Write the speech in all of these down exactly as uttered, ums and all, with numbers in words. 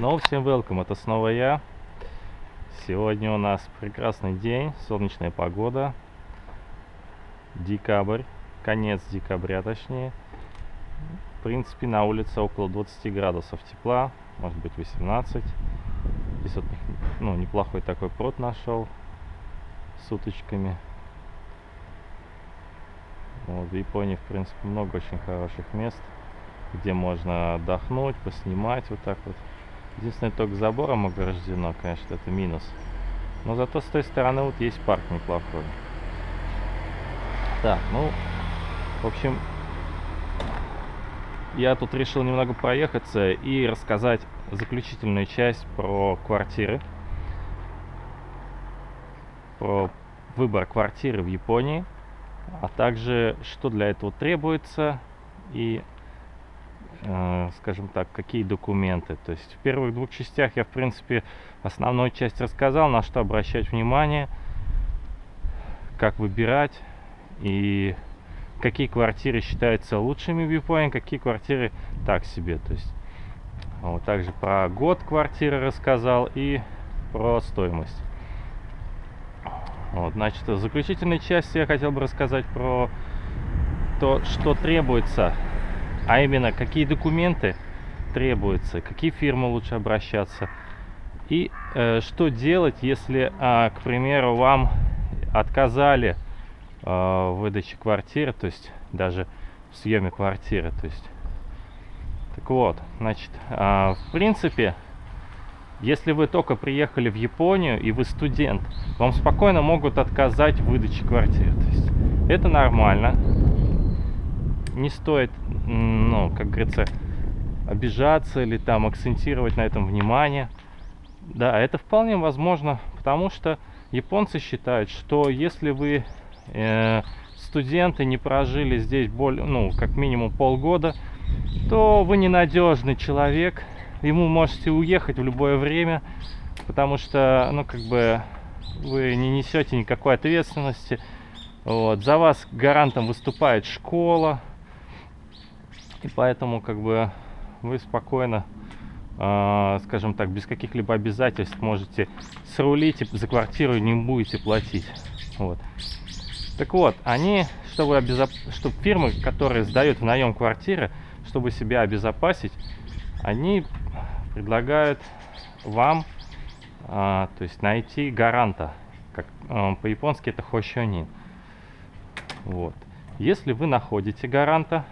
Снова всем welcome, это снова я. Сегодня у нас прекрасный день, солнечная погода. Декабрь, конец декабря точнее. В принципе, на улице около двадцати градусов тепла, может быть восемнадцать. Здесь вот, ну, неплохой такой пруд нашел с уточками. Вот, в Японии, в принципе, много очень хороших мест, где можно отдохнуть, поснимать вот так вот. Единственное, только забором ограждено, конечно, это минус. Но зато с той стороны вот есть парк неплохой. Так, ну, в общем, я тут решил немного проехаться и рассказать заключительную часть про квартиры. Про выбор квартиры в Японии, а также что для этого требуется и, э, скажем так, какие документы. То есть в первых двух частях я, в принципе, основную часть рассказал, на что обращать внимание, как выбирать и какие квартиры считаются лучшими в Японии, какие квартиры так себе. То есть вот, также про год квартиры рассказал и про стоимость. Вот, значит, в заключительной части я хотел бы рассказать про то, что требуется, а именно, какие документы требуются, какие фирмы лучше обращаться, и э, что делать, если, э, к примеру, вам отказали э, в выдаче квартиры, то есть даже в съеме квартиры. То есть, так вот, значит, э, в принципе, если вы только приехали в Японию и вы студент, вам спокойно могут отказать в выдаче квартиры. То есть это нормально. Не стоит, ну, как говорится, обижаться или там акцентировать на этом внимание. Да, это вполне возможно, потому что японцы считают, что если вы э, студенты, не прожили здесь более, ну, как минимум полгода, то вы ненадежный человек. Ему можете уехать в любое время, потому что, ну, как бы, вы не несете никакой ответственности. Вот. За вас гарантом выступает школа, и поэтому, как бы, вы спокойно, э, скажем так, без каких-либо обязательств можете срулить и за квартиру не будете платить. Вот. Так вот, они, чтобы, обезоп... чтобы фирмы, которые сдают в наем квартиры, чтобы себя обезопасить, они предлагают вам, а, то есть найти гаранта, как а, по-японски это хошонин. Вот. Если вы находите гаранта,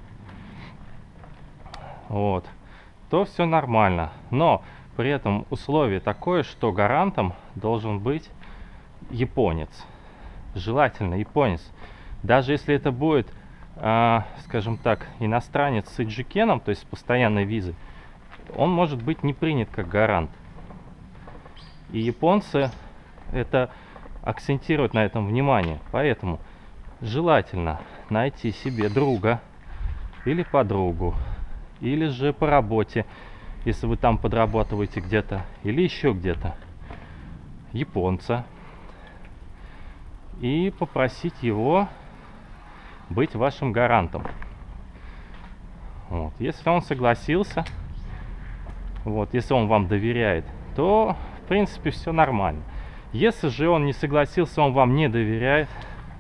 вот, то все нормально. Но при этом условие такое, что гарантом должен быть японец. Желательно японец. Даже если это будет, а, скажем так, иностранец с иджикеном, то есть с постоянной визой, он может быть не принят как гарант. И японцы это акцентируют на этом внимание. Поэтому желательно найти себе друга или подругу, или же по работе, если вы там подрабатываете где-то, или еще где-то, японца, и попросить его быть вашим гарантом. Вот. Если он согласился, вот, если он вам доверяет, то, в принципе, все нормально. Если же он не согласился, он вам не доверяет,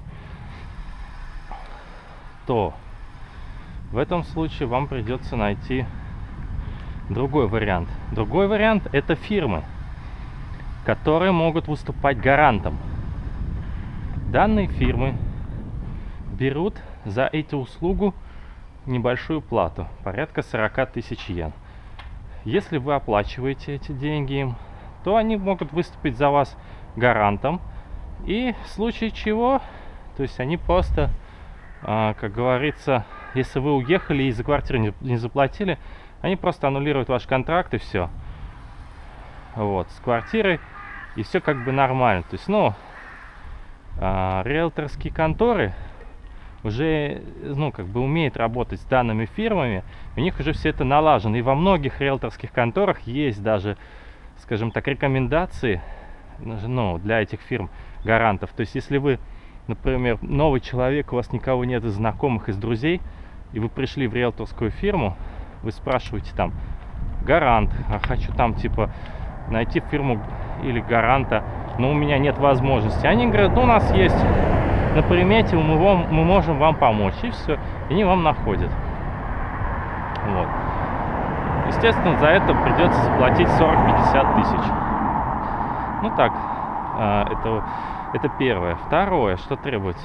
то в этом случае вам придется найти другой вариант. Другой вариант – это фирмы, которые могут выступать гарантом. Данные фирмы берут за эту услугу небольшую плату, порядка сорока тысяч йен. Если вы оплачиваете эти деньги им, то они могут выступить за вас гарантом. И в случае чего, то есть они просто, а, как говорится, если вы уехали и за квартиру не, не заплатили, они просто аннулируют ваш контракт и все. Вот, с квартирой, и все как бы нормально. То есть, ну, а, риэлторские конторы уже, ну, как бы умеет работать с данными фирмами, у них уже все это налажено. И во многих риэлторских конторах есть даже, скажем так, рекомендации, ну, для этих фирм гарантов. То есть, если вы, например, новый человек, у вас никого нет из знакомых, из друзей, и вы пришли в риэлторскую фирму, вы спрашиваете там, гарант, хочу там типа найти фирму или гаранта, но у меня нет возможности. Они говорят, ну, у нас есть на примете, мы, вам, мы можем вам помочь, и все, и они вам находят. Вот. Естественно, за это придется заплатить сорок-пятьдесят тысяч. Ну так, это, это первое. Второе, что требуется.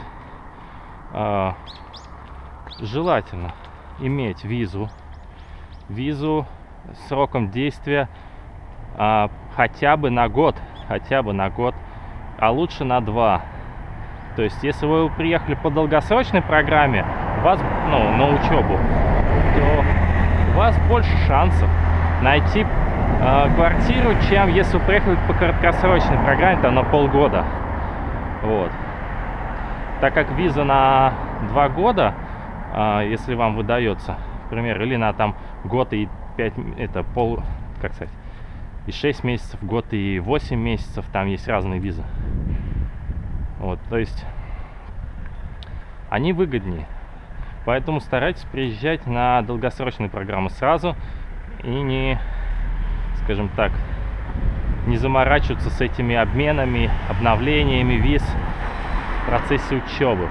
Желательно иметь визу. Визу с сроком действия хотя бы на год. Хотя бы на год. А лучше на два. То есть, если вы приехали по долгосрочной программе, вас, ну, на учебу, то у вас больше шансов найти э, квартиру, чем если вы приехали по краткосрочной программе, там на полгода. Вот. Так как виза на два года, э, если вам выдается, например, или на там год и пять, это пол, как сказать, и шесть месяцев, год и восемь месяцев, там есть разные визы. Вот, то есть они выгоднее. Поэтому старайтесь приезжать на долгосрочные программы сразу и не, скажем так, не заморачиваться с этими обменами, обновлениями виз в процессе учебы.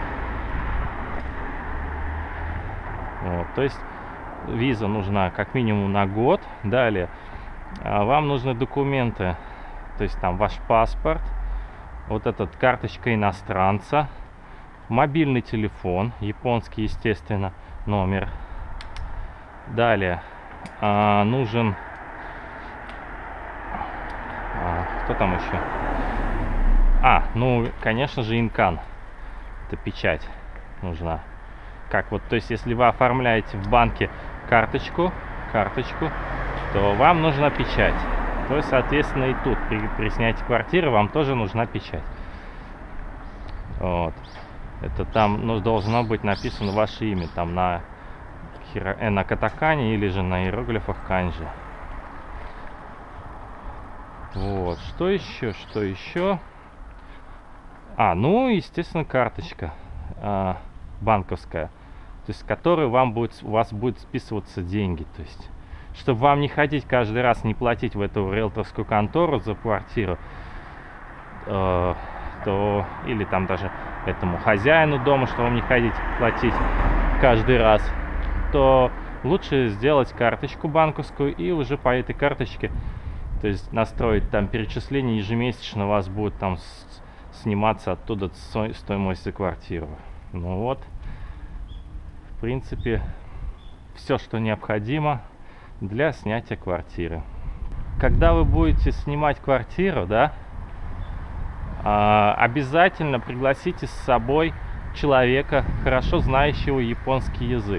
Вот, то есть виза нужна как минимум на год. Далее вам нужны документы, то есть там ваш паспорт, вот этот карточка иностранца, мобильный телефон, японский, естественно, номер. Далее а, нужен, а, кто там еще? А, ну, конечно же, инкан. Это печать нужна. Как вот, то есть, если вы оформляете в банке карточку, карточку, то вам нужна печать. То есть, соответственно, и тут при, при снятии квартиры вам тоже нужна печать. Вот. Это там, ну, должно быть написано ваше имя там на, хиро... э, на катакане или же на иероглифах канджи. Вот. Что еще? Что еще? А, ну, естественно, карточка э, банковская, то есть, с которой вам будет, у вас будет списываться деньги. То есть, чтобы вам не ходить каждый раз, не платить в эту риэлторскую контору за квартиру, э, то, или там даже этому хозяину дома, что вам не ходить платить каждый раз, то лучше сделать карточку банковскую и уже по этой карточке, то есть настроить там перечисление ежемесячно, у вас будет там с, сниматься оттуда стоимость за квартиру. Ну вот, в принципе, все, что необходимо для снятия квартиры. Когда вы будете снимать квартиру, да, обязательно пригласите с собой человека, хорошо знающего японский язык.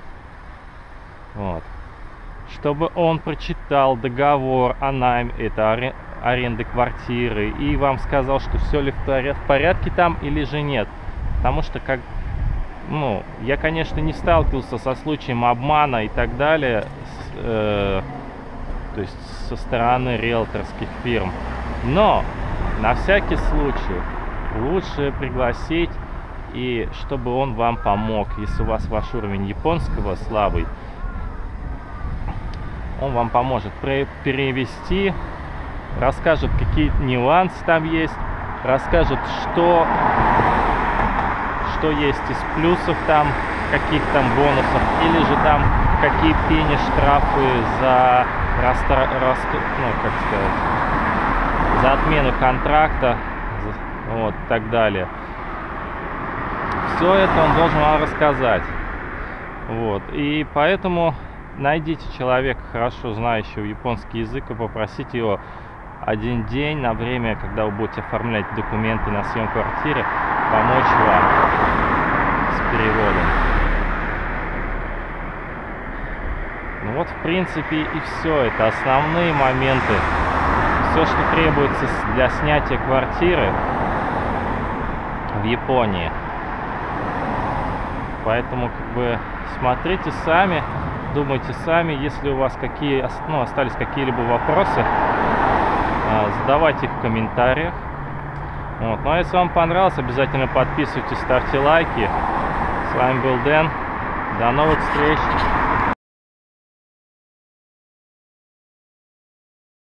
Вот. Чтобы он прочитал договор о найме, это аренды квартиры, и вам сказал, что все ли в порядке там или же нет. Потому что, как, ну, я, конечно, не сталкивался со случаем обмана и так далее, с, э, то есть со стороны риэлторских фирм. Но на всякий случай лучше пригласить, и чтобы он вам помог. Если у вас ваш уровень японского слабый, он вам поможет перевести, расскажет, какие нюансы там есть, расскажет, что, что есть из плюсов там, каких там бонусов, или же там какие пени штрафы за, раста, раста, ну, как сказать, за отмену контракта, вот, и так далее. Все это он должен вам рассказать. Вот, и поэтому найдите человека, хорошо знающего японский язык, и попросите его один день на время, когда вы будете оформлять документы на съем квартиры, помочь вам с переводом. Ну вот, в принципе, и все. Это основные моменты. Все, что требуется для снятия квартиры в Японии. Поэтому, как бы, смотрите сами, думайте сами. Если у вас какие, ну, остались какие-либо вопросы, задавайте их в комментариях. Вот. Ну а если вам понравилось, обязательно подписывайтесь, ставьте лайки. С вами был Дэн. До новых встреч.